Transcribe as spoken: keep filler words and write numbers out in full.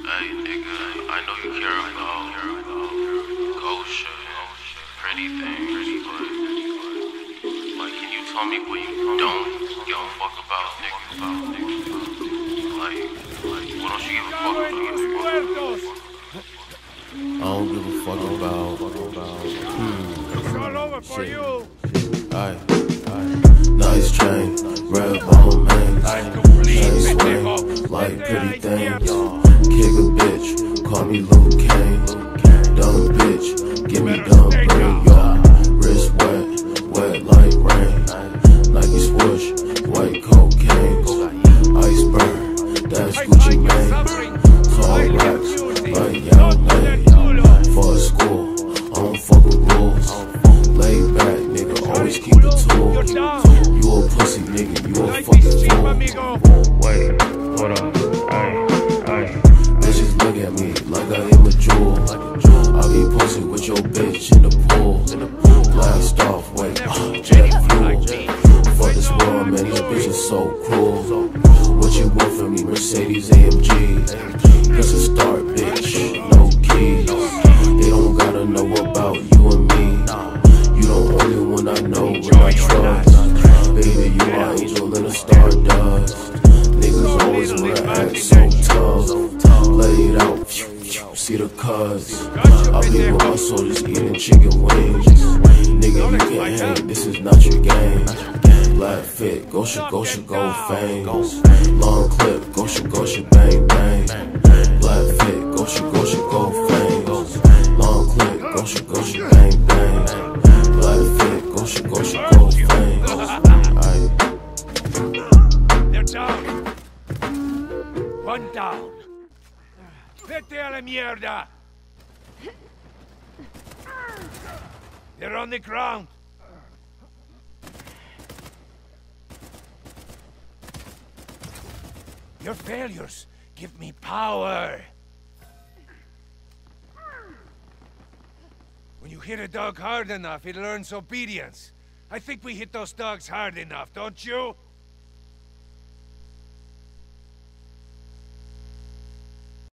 Hey nigga, I know you care about ghost shit, pretty things, but like, can you tell me what you don't give a fuck about, nigga? Like, like, what don't you give a fuck about? I don't give a fuck about. Hmm. It's all over for Shit. you. Aye, aye. Nice chain, red bone mains, chain swing like pretty things. Kick a bitch, call me Luke Kane. Dumb bitch, give me dumb brain, y'all. Wrist wet, wet like rain. Nike swoosh, white cocaine. Iceberg, that's Gucci Mane. Tall racks, like Young Lane. For school, I don't fuck with rules. Lay back, nigga, always keep a tool. You a pussy, nigga, you a fucking fool. Wait, hold up, ayy, ayy. Bitches look at me like I am a jewel. I be posted with your bitch in the pool. Blast off, wait, uh, jet fuel. Fuck this world, man, these bitches so cruel. What you want from me, Mercedes A M G? It's a start, bitch, no keys. They don't gotta know about you and me. You the only one I know when I trust. Baby, you my angel in a stardust. Niggas always wanna act so tough. Lay it out, see the cuz. I be with my soldiers eating chicken wings. Nigga, you can't hang, this is not your game. Black fit, Gosha, Gosha, gold fangs. Long clip, Gosha, Gosha, bang, bang. Black fit, Gosha, Gosha, gold fangs. Long clip, Gosha, Gosha, bang, bang. Black fit, Gosha, Gosha, gold fangs. Aight. They're down. One down. Vete a la mierda. They're on the ground. Your failures give me power. When you hit a dog hard enough, it learns obedience. I think we hit those dogs hard enough, don't you?